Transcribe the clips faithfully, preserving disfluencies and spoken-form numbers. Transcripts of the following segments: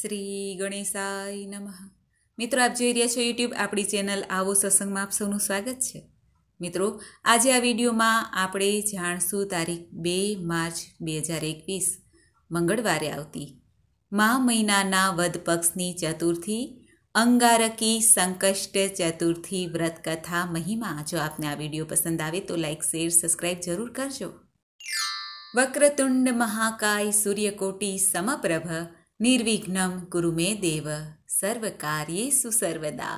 શ્રી ગણેશાય નમઃ। મિત્રો, આપ જોઈ રહ્યા છો યુટ્યુબ આપણી ચેનલ આવો સત્સંગમાં આપ સૌનું સ્વાગત છે। મિત્રો, આજે આ વિડીયોમાં આપણે જાણશું તારીખ બે માર્ચ બે હજાર એકવીસ મંગળવારે આવતી મા મહિનાના વદ પક્ષની ચતુર્થી અંગારકી સંકષ્ટ ચતુર્થી વ્રતકથા મહિમા। જો આપને આ વિડીયો પસંદ આવે તો લાઇક શેર સબસ્ક્રાઇબ જરૂર કરજો। વક્રતુંડ મહાકાય સૂર્યકોટી સમપ્રભ નિર્વિઘ્નમ કુરુ મે દેવ સર્વ કાર્યેષુ સર્વદા।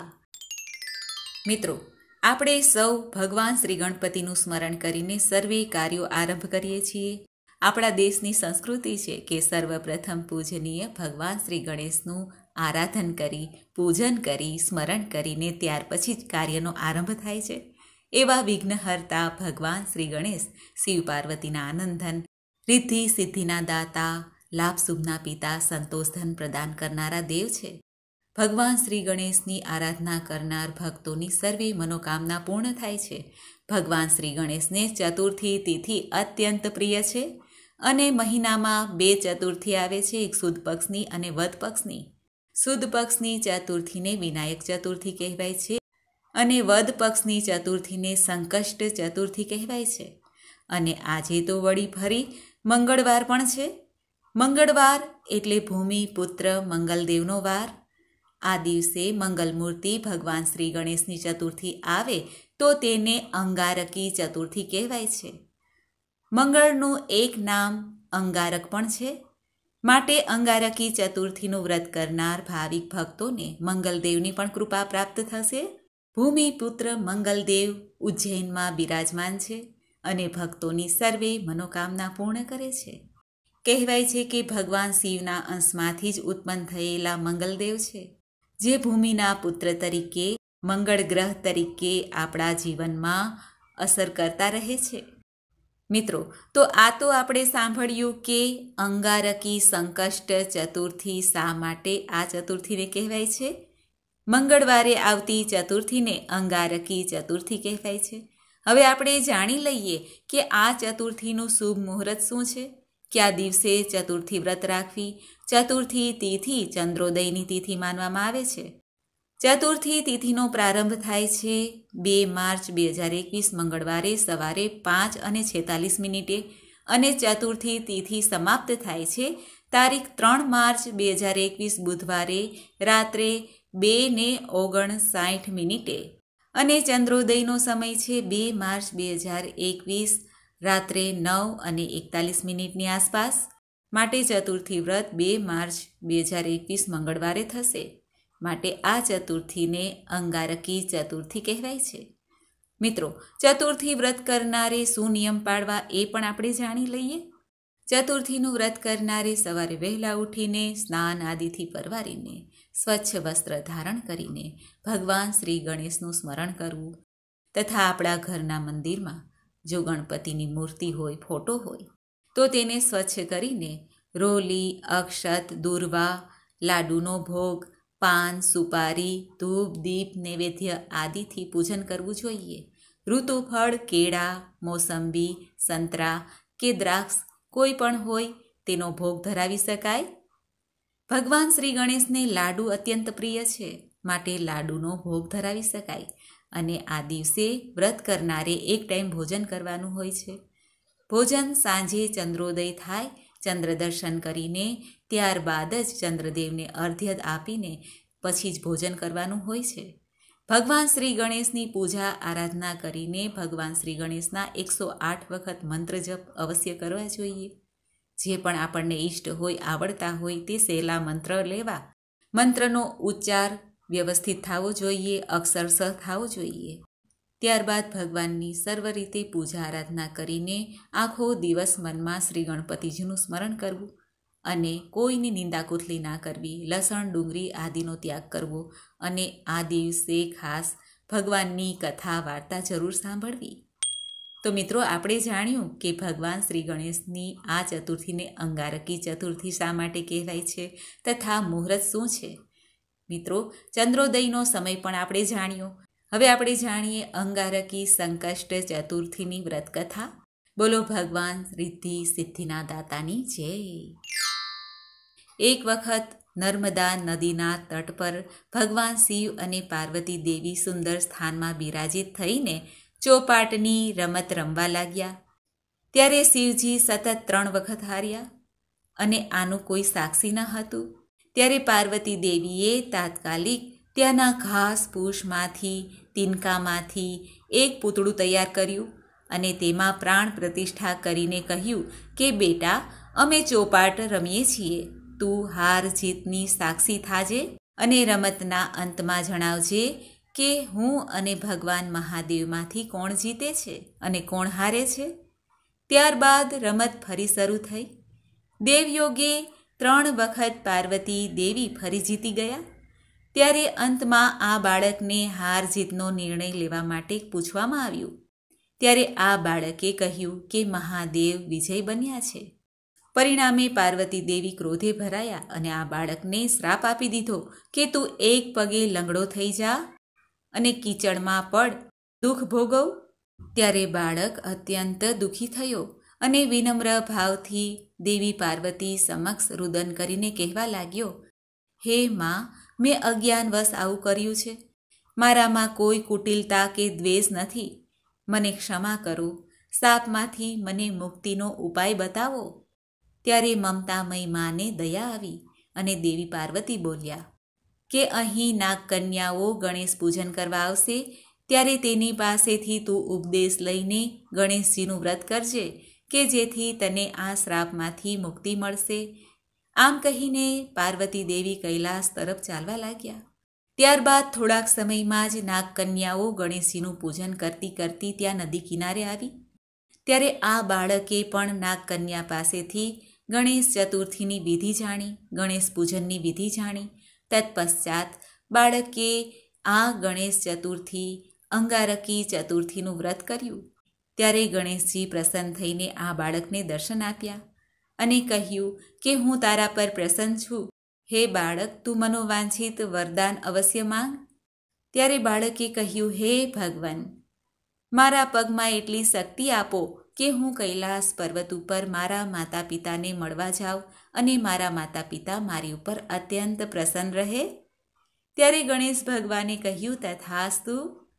મિત્રો, આપણે સૌ ભગવાન શ્રી ગણપતિનું સ્મરણ કરીને સર્વે કાર્યો આરંભ કરીએ છીએ। આપણા દેશની સંસ્કૃતિ છે કે સર્વપ્રથમ પૂજનીય ભગવાન શ્રી ગણેશનું આરાધન કરી પૂજન કરી સ્મરણ કરીને ત્યાર પછી જ કાર્યનો આરંભ થાય છે। એવા વિઘ્નહર્તા ભગવાન શ્રી ગણેશ શિવ પાર્વતીના આનંદન રિદ્ધિ સિદ્ધિના દાતા લાભ શુભના પિતા સંતોષધન પ્રદાન કરનારા દેવ છે। ભગવાન શ્રી ગણેશની આરાધના કરનાર ભક્તોની સર્વે મનોકામના પૂર્ણ થાય છે। ભગવાન શ્રી ગણેશને ચતુર્થી તિથિ અત્યંત પ્રિય છે અને મહિનામાં બે ચતુર્થી આવે છે, એક સુદ પક્ષની અને વદ પક્ષની। સુદ પક્ષની ચતુર્થીને વિનાયક ચતુર્થી કહેવાય છે અને વદ પક્ષની ચતુર્થીને સંકષ્ટ ચતુર્થી કહેવાય છે। અને આજે તો વળી ફરી મંગળવાર પણ છે। મંગળવાર એટલે ભૂમિ પુત્ર મંગલદેવનો વાર। આ દિવસે મંગલમૂર્તિ ભગવાન શ્રી ગણેશની ચતુર્થી આવે તો તેને અંગારકી ચતુર્થી કહેવાય છે। મંગળનું એક નામ અંગારક પણ છે, માટે અંગારકી ચતુર્થીનું વ્રત કરનાર ભાવિક ભક્તોને મંગલદેવની પણ કૃપા પ્રાપ્ત થશે। ભૂમિ પુત્ર મંગલદેવ ઉજ્જૈનમાં બિરાજમાન છે અને ભક્તોની સર્વે મનોકામના પૂર્ણ કરે છે। કહેવાય છે કે ભગવાન શિવના અંશમાંથી જ ઉત્પન્ન થયેલા મંગલદેવ છે, જે ભૂમિના પુત્ર તરીકે મંગળ ગ્રહ તરીકે આપણા જીવનમાં અસર કરતા રહે છે। મિત્રો, તો આ તો આપણે સાંભળ્યું કે અંગારકી સંકષ્ટ ચતુર્થી શા માટે આ ચતુર્થીને કહેવાય છે। મંગળવારે આવતી ચતુર્થીને અંગારકી ચતુર્થી કહેવાય છે। હવે આપણે જાણી લઈએ કે આ ચતુર્થીનું શુભ મુહૂર્ત શું છે, કયા દિવસે ચતુર્થી વ્રત રાખવી। ચતુર્થી તિથિ ચંદ્રોદયની તિથિ માનવામાં આવે છે। ચતુર્થી તિથિનો પ્રારંભ થાય છે બે માર્ચ બે હજાર એકવીસ મંગળવારે સવારે પાંચ અને છેતાલીસ મિનિટે અને ચતુર્થી તિથિ સમાપ્ત થાય છે તારીખ ત્રણ માર્ચ બે હજાર એકવીસ બુધવારે રાત્રે બે ને ઓગણસાઠ મિનિટે અને ચંદ્રોદયનો સમય છે બે માર્ચ બે હજાર એકવીસ રાત્રે નવ અને એકતાલીસ મિનિટની આસપાસ। માટે ચતુર્થી વ્રત બે માર્ચ બે હજાર એકવીસ મંગળવારે થશે, માટે આ ચતુર્થીને અંગારકી ચતુર્થી કહેવાય છે। મિત્રો, ચતુર્થી વ્રત કરનારે શું નિયમ પાળવા એ પણ આપણે જાણી લઈએ। ચતુર્થીનું વ્રત કરનારે સવારે વહેલા ઉઠીને સ્નાન આદિથી પરવારીને સ્વચ્છ વસ્ત્ર ધારણ કરીને ભગવાન શ્રી ગણેશનું સ્મરણ કરવું તથા આપણા ઘરના મંદિરમાં જો ગણપતિની મૂર્તિ હોય ફોટો હોય તો તેને સ્વચ્છ કરીને રોલી અક્ષત દૂર્વા લાડુનો ભોગ પાન સુપારી ધૂપ દીપ નૈવેદ્ય આદિથી પૂજન કરવું જોઈએ। ઋતુફળ કેળા મોસંબી સંતરા કે દ્રાક્ષ કોઈ પણ હોય તેનો ભોગ ધરાવી શકાય। ભગવાન શ્રી ગણેશને લાડુ અત્યંત પ્રિય છે, માટે લાડુનો ભોગ ધરાવી શકાય અને આ દિવસે વ્રત કરનારે એક ટાઈમ ભોજન કરવાનું હોય છે। ભોજન સાંજે ચંદ્રોદય થાય ચંદ્ર દર્શન કરીને ત્યારબાદ જ ચંદ્રદેવને અર્ધ્ય આપીને પછી જ ભોજન કરવાનું હોય છે। ભગવાન શ્રી ગણેશની પૂજા આરાધના કરીને ભગવાન શ્રી ગણેશના એકસો આઠ વખત મંત્ર જપ અવશ્ય કરવા જોઈએ। જે પણ આપણને ઈષ્ટ હોય આવડતા હોય તે સહેલા મંત્ર લેવા। મંત્રનો ઉચ્ચાર વ્યવસ્થિત થવો જોઈએ, અક્ષરસહ થવો જોઈએ। ત્યારબાદ ભગવાનની સર્વ રીતે પૂજા આરાધના કરીને આખો દિવસ મનમાં શ્રી ગણપતિજીનું સ્મરણ કરવું અને કોઈની નિંદા કુથલી ના કરવી, લસણ ડુંગળી આદિનો ત્યાગ કરવો અને આ દિવસે ખાસ ભગવાનની કથા વાર્તા જરૂર સાંભળવી। તો મિત્રો, આપણે જાણ્યું કે ભગવાન શ્રી ગણેશની આ ચતુર્થીને અંગારકી ચતુર્થી શા માટે કહેવાય છે તથા મુહૂર્ત શું છે। મિત્રો, ચંદ્રોદયનો સમય પણ આપણે જાણ્યો। હવે આપણે જાણીએ અંગારકી સંકષ્ટ ચતુર્થીની વ્રતકથા। બોલો ભગવાન રિદ્ધિ સિદ્ધિના દાતાની જય। એક વખત નર્મદા નદીના તટ પર ભગવાન શિવ અને પાર્વતી દેવી સુંદર સ્થાનમાં બિરાજિત થઈને ચોપાટની રમત રમવા લાગ્યા. ત્યારે શિવજી સતત ત્રણ વખત હાર્યા અને આનું કોઈ સાક્ષી ન હતું. ત્યારે પાર્વતી દેવીએ તાત્કાલિક ત્યાંના ઘાસ પૂછમાંથી તિનકામાંથી એક પૂતળું તૈયાર કર્યું અને તેમાં પ્રાણ પ્રતિષ્ઠા કરીને કહ્યું કે બેટા, અમે ચોપાટ રમીએ છીએ, તું હાર જીતની સાક્ષી થાજે અને રમતના અંતમાં જણાવજે કે હું અને ભગવાન મહાદેવમાંથી કોણ જીતે છે અને કોણ હારે છે. ત્યારબાદ રમત ફરી શરૂ થઈ. દેવયોગે ત્રણ વખત પાર્વતી દેવી ફરી જીતી ગયા. ત્યારે અંતમાં આ બાળકને હાર જીતનો નિર્ણય લેવા માટે પૂછવામાં આવ્યું. ત્યારે આ બાળકે કહ્યું કે મહાદેવ વિજય બન્યા છે. પરિણામે પાર્વતી દેવી ક્રોધે ભરાયા અને આ બાળકને શ્રાપ આપી દીધો કે તું એક પગે લંગડો થઈ જા અને કીચડમાં પડ, દુઃખ ભોગવ. ત્યારે બાળક અત્યંત દુઃખી થયો અને વિનમ્ર ભાવથી દેવી પાર્વતી સમક્ષ રુદન કરીને કહેવા લાગ્યો, હે માં, મેં અજ્ઞાનવશ આવું કર્યું છે. મારામાં કોઈ કુટિલતા કે દ્વેષ નથી. મને ક્ષમા કરો. શાપમાંથી મને મુક્તિનો ઉપાય બતાવો. ત્યારે મમતામય માને દયા આવી અને દેવી પાર્વતી બોલ્યા કે અહીં નાગકન્યાઓ ગણેશ પૂજન કરવા આવશે, ત્યારે તેની પાસેથી તું ઉપદેશ લઈને ગણેશજીનું વ્રત કરજે કે જેથી તને આ શ્રાપમાંથી મુક્તિ મળશે. આમ કહીને પાર્વતી દેવી કૈલાસ તરફ ચાલવા લાગ્યા. ત્યારબાદ થોડાક સમયમાં જ નાગકન્યાઓ ગણેશજીનું પૂજન કરતી કરતી ત્યાં નદી કિનારે આવી. ત્યારે આ બાળકે પણ નાગકન્યા પાસેથી ગણેશ ચતુર્થીની વિધિ જાણી, ગણેશ પૂજનની વિધિ જાણી. તત્પશ્ચાત બાળકે આ ગણેશ ચતુર્થી અંગારકી ચતુર્થીનું વ્રત કર્યું. ત્યારે ગણેશજી પ્રસન્ન થઈને આ બાળકને દર્શન આપ્યા અને કહ્યું કે હું તારા પર પ્રસન્ન છું. હે બાળક, તું મનોવાંછિત વરદાન અવશ્ય માંગ. ત્યારે બાળકે કહ્યું, હે ભગવાન, મારા પગમાં એટલી શક્તિ આપો કે હું કૈલાસ પર્વત ઉપર મારા માતા પિતાને મળવા જાઉં અને મારા માતા પિતા મારી ઉપર અત્યંત પ્રસન્ન રહે. ત્યારે ગણેશ ભગવાને કહ્યું, તથાસ્તુ.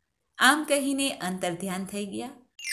આમ કહીને અંતર્ધ્યાન થઈ ગયા.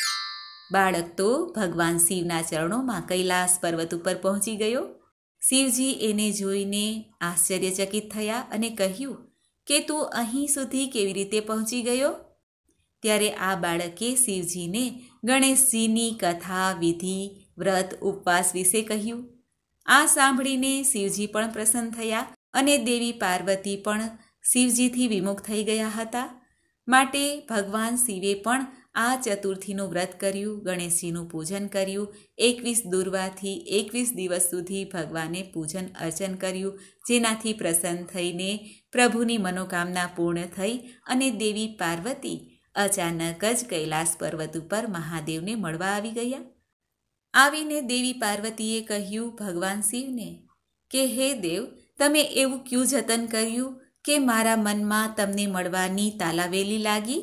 બાળક તો ભગવાન શિવના ચરણોમાં કૈલાસ પર્વત ઉપર પહોંચી ગયો. શિવજી એને જોઈને આશ્ચર્યચકિત થયા અને કહ્યું કે તું અહીં સુધી કેવી રીતે પહોંચી ગયો? ત્યારે આ બાળકે શિવજીને ગણેશજીની કથા, વિધિ, વ્રત, ઉપવાસ વિશે કહ્યું. આ સાંભળીને શિવજી પણ પ્રસન્ન થયા અને દેવી પાર્વતી પણ શિવજીથી વિમુખ થઈ ગયા હતા. માટે ભગવાન શિવે પણ આ ચતુર્થીનું વ્રત કર્યું, ગણેશજીનું પૂજન કર્યું. એકવીસ દુર્વાથી એકવીસ દિવસ સુધી ભગવાને પૂજન અર્ચન કર્યું, જેનાથી પ્રસન્ન થઈને પ્રભુની મનોકામના પૂર્ણ થઈ અને દેવી પાર્વતી અચાનક જ કૈલાસ પર્વત ઉપર મહાદેવને મળવા આવી ગયા. આવીને દેવી પાર્વતીએ કહ્યું ભગવાન શિવને કે હે દેવ, તમે એવું ક્યું જતન કર્યું કે મારા મનમાં તમને મળવાની તાલાવેલી લાગી?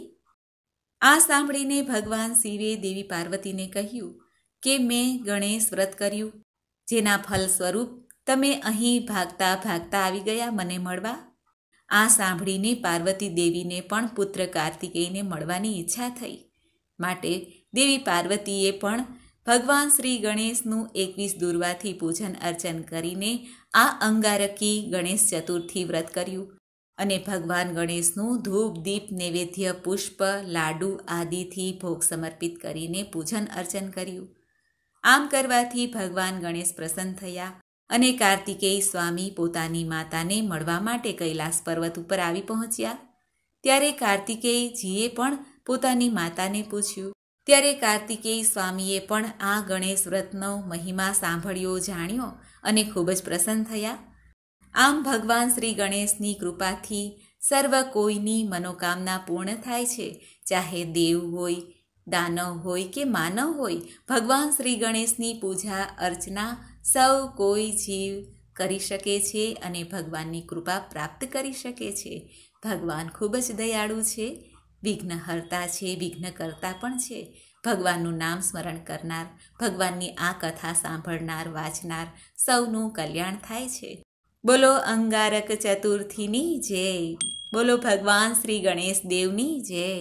આ સાંભળીને ભગવાન શિવે દેવી પાર્વતીને કહ્યું કે મેં ગણેશ વ્રત કર્યું, જેના ફલ સ્વરૂપ તમે અહીં ભાગતા ભાગતા આવી ગયા મને મળવા. આ સાંભળીને પાર્વતી દેવીને પણ પુત્ર કાર્તિકેયને મળવાની ઈચ્છા થઈ. માટે દેવી પાર્વતીએ પણ ભગવાન શ્રી ગણેશનું એકવીસ દુર્વાથી પૂજન અર્ચન કરીને આ અંગારકી ગણેશ ચતુર્થી વ્રત કર્યું અને ભગવાન ગણેશનું ધૂપ, દીપ, નૈવેદ્ય, પુષ્પ, લાડુ આદિથી ભોગ સમર્પિત કરીને પૂજન અર્ચન કર્યું. આમ કરવાથી ભગવાન ગણેશ પ્રસન્ન થયા અને કાર્તિકેય સ્વામી પોતાની માતાને મળવા માટે કૈલાસ પર્વત ઉપર આવી પહોંચ્યા. ત્યારે કાર્તિકેયજીએ પણ પોતાની માતાને પૂછ્યું. ત્યારે કાર્તિકેય સ્વામીએ પણ આ ગણેશ વ્રતનો મહિમા સાંભળ્યો, જાણ્યો અને ખૂબ જ પ્રસન્ન થયા. આમ ભગવાન શ્રી ગણેશની કૃપાથી સર્વ કોઈની મનોકામના પૂર્ણ થાય છે. ચાહે દેવ હોય, દાનવ હોય કે માનવ હોય, ભગવાન શ્રી ગણેશની પૂજા અર્ચના સૌ કોઈ જીવ કરી શકે છે અને ભગવાનની કૃપા પ્રાપ્ત કરી શકે છે. ભગવાન ખૂબ જ દયાળુ છે, વિઘ્નહર્તા છે, વિઘ્નકર્તા પણ છે. ભગવાનનું નામ સ્મરણ કરનાર, ભગવાનની આ કથા સાંભળનાર, વાંચનાર સૌનું કલ્યાણ થાય છે. બોલો અંગારક ચતુર્થીની જય, બોલો ભગવાન શ્રી ગણેશ દેવની જય।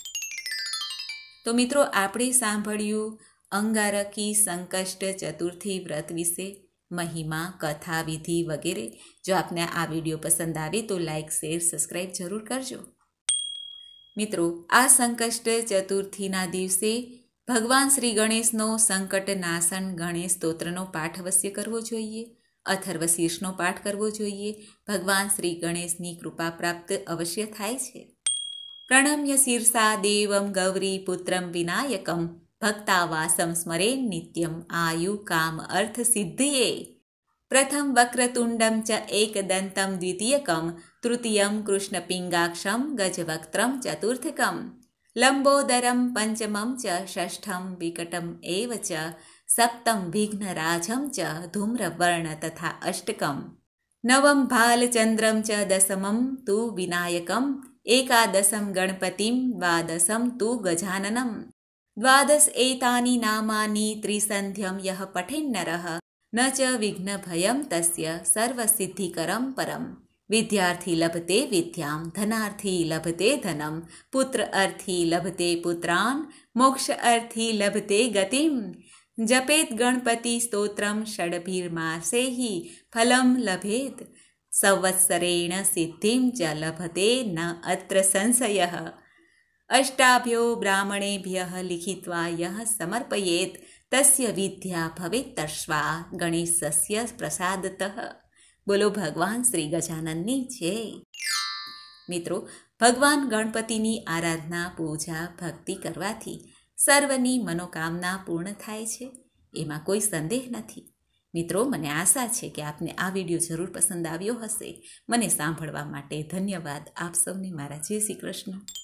તો મિત્રો આપણે સાંભળ્યું અંગારકી સંકષ્ટ ચતુર્થી વ્રત વિશે, મહિમા, કથા, વિધિ વગેરે। જો આપને આ વિડીયો પસંદ આવે તો લાઇક, શેર, સબસ્ક્રાઈબ જરૂર કરજો। મિત્રો, આ સંકષ્ટ ચતુર્થીના દિવસે ભગવાન શ્રી ગણેશનો સંકટ નાશન ગણેશ સ્તોત્રનો પાઠ અવશ્ય કરવો જોઈએ, અથર્વ શીર્ષનો પાઠ કરવો જોઈએ। ભગવાન શ્રી ગણેશની કૃપા પ્રાપ્ત અવશ્ય થાય છે। પ્રણમ્ય શીર્ષા દેવમ ગૌરી પુત્રમ વિનાયકમ ભક્તાવાસમ સ્મરે નિત્યમ આયુ કામ અર્થ સિદ્ધિયે। પ્રથમ વક્રતુંડમ ચ એકદંતમ દ્વિતીયકમ તૃતીયમ કૃષ્ણપિંગાક્ષમ ગજવક્ત્રમ ચતુર્થકમ લંબોદરમ પંચમમ ચ ષષ્ઠમ વિકટમ એવ ચ સપ્તમ વિઘ્નરાજમ ચ ધૂમ્રવર્ણ તથા અષ્ટકમ નવમ ભાલચંદ્રમ ચ દસમમ તુ વિનાયકમ એકાદશમ ગણપતિમ દ્વાદશમ તુ ગજાનનમ દ્વાદશ એતાની નામાની ત્રિસંધ્યમ યહ પઠેન્નરઃ ન ચ વિઘ્નભયમ તસ્ય સર્વસિદ્ધિકરમ પરમ। વિદ્યાર્થી લભતે વિદ્યામ, ધનાર્થી લભતે ધનમ, પુત્ર અર્થી લભતે પુત્રાન, મોક્ષ અર્થી લભતે ગતિમ। જપેત ગણપતિ સ્તોત્રમ ષડભીર્માસેહિ ફલમ લભેત સંવત્સરેણ સિદ્ધિમ ચ લભતે ન અત્ર સંશયઃ। અષ્ટાભ્યો બ્રાહ્મણેભ્યઃ લિખિત્વા યઃ સમર્પયેત તસ્ય વિદ્યા ભવેત્તર્ષ્વા ગણેશસ્ય પ્રસાદતઃ। બોલો ભગવાન શ્રી ગજાનનની જય। મિત્રો, ભગવાન ગણપતિની આરાધના, પૂજા, ભક્તિ કરવાથી સર્વની મનોકામના પૂર્ણ થાય છે, એમાં કોઈ સંદેહ નથી। મિત્રો, મને આશા છે કે આપને આ વિડીયો જરૂર પસંદ આવ્યો હશે। મને સાંભળવા માટે ધન્યવાદ। આપ સૌને મારા જય શ્રી કૃષ્ણ।